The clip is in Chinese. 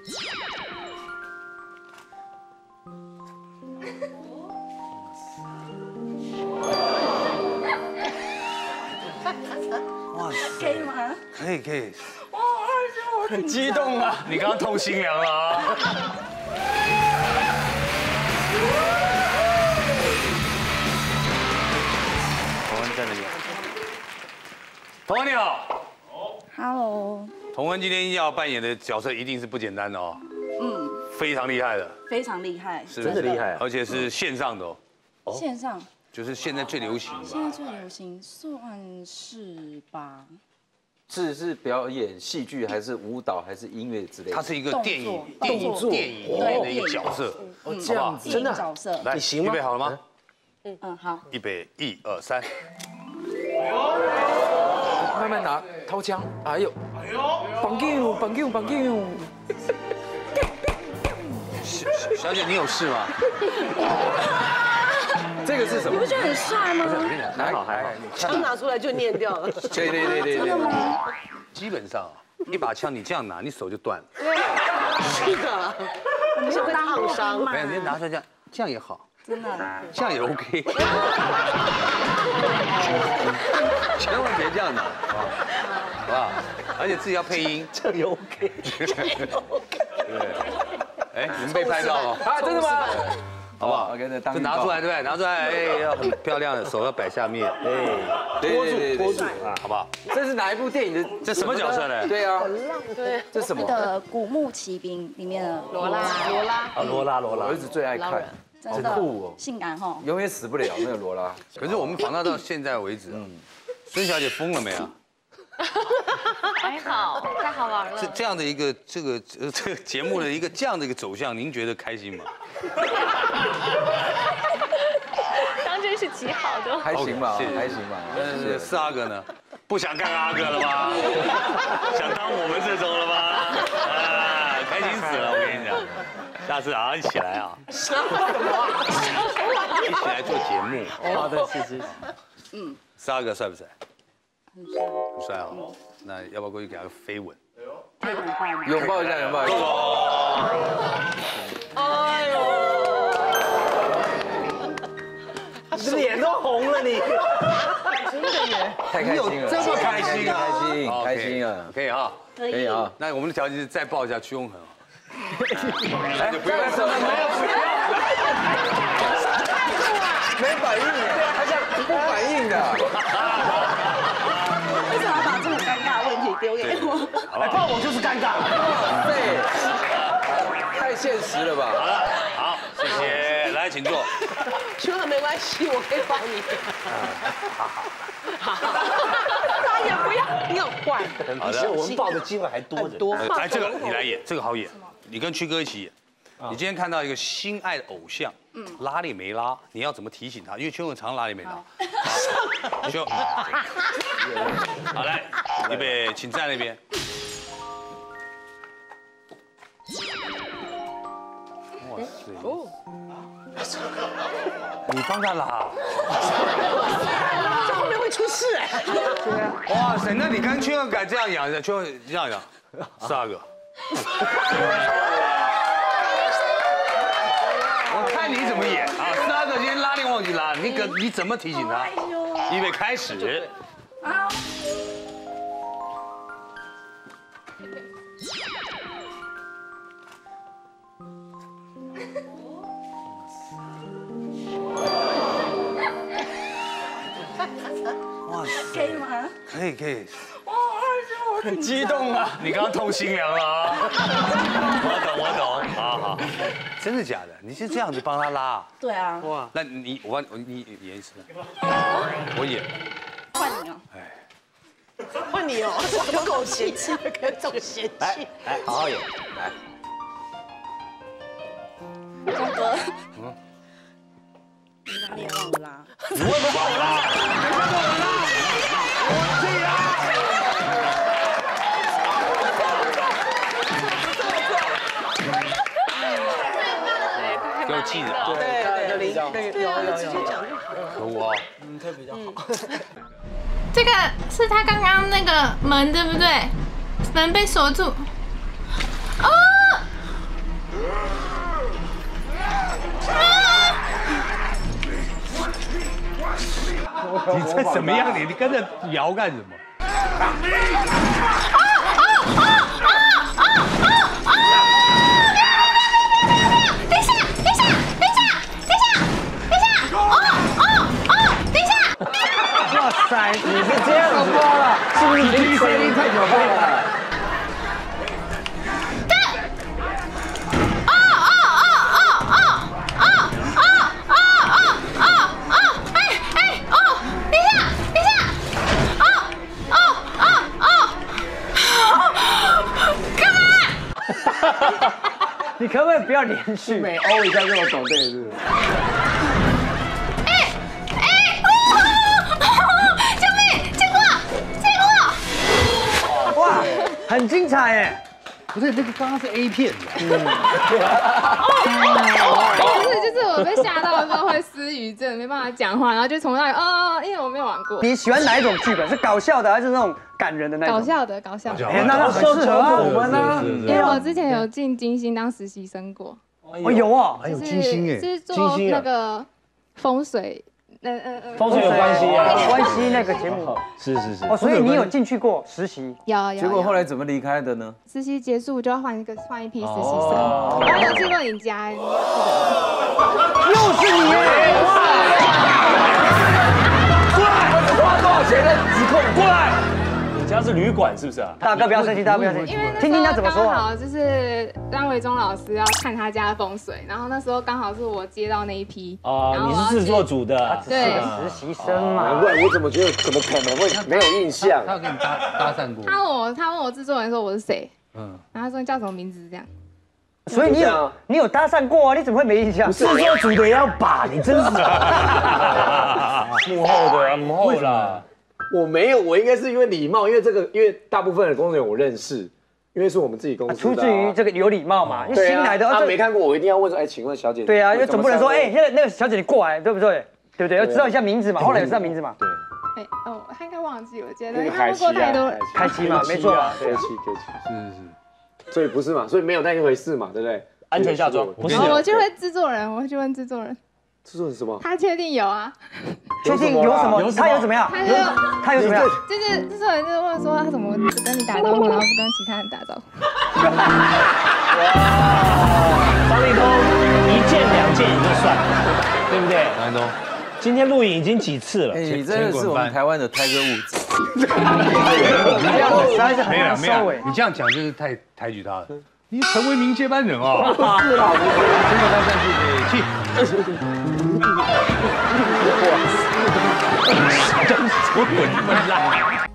哇塞， 可以吗？ 可以可以。 哇，我很激动啊！你刚刚痛心凉了啊！童恩在那边。童恩你好。 Hello。 童恩今天要扮演的角色一定是不简单的哦。嗯。非常厉害的。 非常厉害。 是真的厉害， 而且是线上的哦。 线上。 就是现在最流行的。 现在最流行算是吧。 是表演戏剧还是舞蹈还是音乐之类的？ 它是一个电影动作里面的一个角色。 哦，这样子，真的角色。 来， 你行吗？ 预备好了吗？ 嗯，好。 预备，1、2、3。 慢慢拿，掏枪，哎呦，绑救，绑救，绑救。 小姐，你有事吗？ 这个是什么？ 你不觉得很帅吗？ 还好还好， 枪拿出来就念掉了。 对。 真的吗？ 基本上一把枪你这样拿，你手就断了。 是的， 你是会烫伤没有，你拿出来这样也好， 真的。 这样也 OK。千万别这样拿，好不好？而且自己要配音， 这样也 OK。 对。哎，你们被拍到了啊，真的吗？ 好不好？ OK，那当就拿出来，对不对？拿出来，哎，要很漂亮的，手要摆下面，哎， 对， 托住，好不好？ 这是哪一部电影的？ 这什么角色呢？ 对啊， 对， 这是什么？ 的《古墓奇兵》里面的罗拉， 啊，罗拉，我儿子最爱看， 真的好酷哦， 性感哈。 永远死不了那个罗拉。 可是我们访谈到现在为止，孙小姐疯了没啊？ 还好，太好玩了。 这样的一个这个节目的一个这样的一个走向，您觉得开心吗？ 当真是极好的。 还行吧， 谢谢还行吧。 四阿哥呢？不想干阿哥了吗？想当我们这种了吗？啊，开心死了！我跟你讲，下次啊，一起来啊，一起来做节目。 好的，谢谢。 四阿哥帅不帅？ 很帅。 很帅啊！那要不要过去给他个飞吻？ 拥抱一下，拥抱一下。 哎呦， 脸都红了你。真的耶！太开心了， 这么开心啊！ 开心啊！ 可以哈， 可以啊。 那我们的条件是再抱一下屈永恒。 哎，不要什么没反应耶，他这样不反应的。 为什么要把这么尴尬的问题丢给我？ 来抱我就是尴尬。 对，太现实了吧？ 好了，好，谢谢，来请坐。 说了没关系，我可以帮你。好，他也不要，你很坏。 好的， 我们抱的机会还多着。 多。 来这个你来演，这个好演。你跟曲哥一起演。你今天看到一个心爱的偶像，拉链没拉，你要怎么提醒他？因为邱永常拉链没拉。好，就好来，预备，请站那边。哇塞！你帮他拉。 这后面会出事哎。 哇塞，那你跟邱永改这样养，邱永这样养，12个。我看你怎么演啊！12个今天拉链忘记拉，你怎么提醒他？预备开始。 啊！ 哇塞！ 可以吗？ 可以可以。 哇， 很激动啊！你刚刚痛心凉了啊！我懂，好，真的假的？你是这样子帮他拉？ 对啊。 哇，那你演一次，我演。 换你哦。 哎， 换你哦，什么狗嫌弃的跟这种嫌弃。 来，好好演，来。 钟哥。你拉链忘了拉。 我怎么忘了拉？我自己拉。给我记着， 对啊，直接讲就好。 可恶啊！ 这比较好。 这个是他刚刚那个门，对不对？门被锁住。哦， 怎么样？你跟着摇干什么？ 哇塞，你是这样子了，是不是听声音太可怕了？你可不可以不要连续？ 每欧一下这么懂对是？ 哇，很精彩哎！ 不是，那个刚刚是 A 片。 不是，就是我被吓到的时候会失语症，没办法讲话，然后就从那里因为我没有玩过。 你喜欢哪一种剧本？是搞笑的还是那种感人的那种？ 搞笑的，搞笑的。 哎，那很适合我们呢。 因为我之前有进金星当实习生过。 哦，有哦， 还有金星哎， 是做那个风水。 风水有关系啊，关系那个节目是。 哦，所以你有进去过实习？ 有。 结果后来怎么离开的呢？ 实习结束就要换一批实习生。我还有去过你家， 又是你耶！ 过来，花多少钱的指控？过来。你家是旅馆是不是啊？ 大哥不要生气，大哥不要生气。 因为听听他怎么说。 刚好就是张维忠老师要看他家的风水，然后那时候刚好是我接到那一批。 哦，你是制作组的。 对， 实习生嘛。 难怪我怎么觉得怎么可能会没有印象？ 他有跟你搭讪过。 他问我制作人说我是谁，然后他说你叫什么名字这样。 所以你有搭讪过啊？你怎么会没印象？ 制作组的也要把，你真是幕后的幕后啦。 我没有，我应该是因为礼貌，因为大部分的工作人员我认识，因为是我们自己公司的。 出自于这个有礼貌嘛，因为新来的。 他没看过，我一定要问说，哎，请问小姐。 对啊，因为总不能说，哎，那个小姐你过来，对不对？对不对？要知道一下名字嘛，后来有知道名字嘛。 对。 他应该忘记，我觉得他问过太多。 开机嘛，没错。 客气。是。所以不是嘛，所以没有那一回事嘛，对不对？ 安全下装， 不是。我就会制作人，我会去问制作人。 制作人什么？ 他确定有啊？ 确定有什么？他有怎么样？他有怎么样？ 就是制作人就是问说他怎么只跟你打招呼，然后不跟其他人打招呼。 张立东1件2件也就算了，对不对？ 张立东， 今天录影已经几次了？ 哎，你真的是我们台湾的Tiger Woods。 没有，你这样讲就是太抬举他了。你成为名接班人哦。是啦，真的他上去去。我滚你们啦！